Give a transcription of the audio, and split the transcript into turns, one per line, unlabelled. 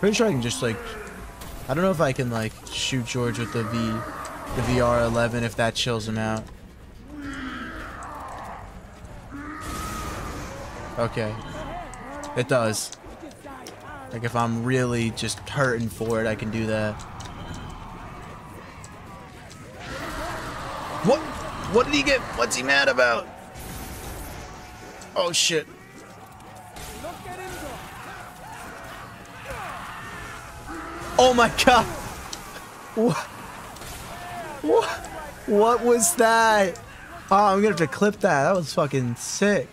Pretty sure I can just like, I don't know if I can like shoot George with the VR11 if that chills him out. Okay, it does. Like if I'm really just hurting for it, I can do that. What? What did he get? What's he mad about? Oh shit. Oh my god. What? What? What was that? Oh, I'm gonna have to clip that. That was fucking sick.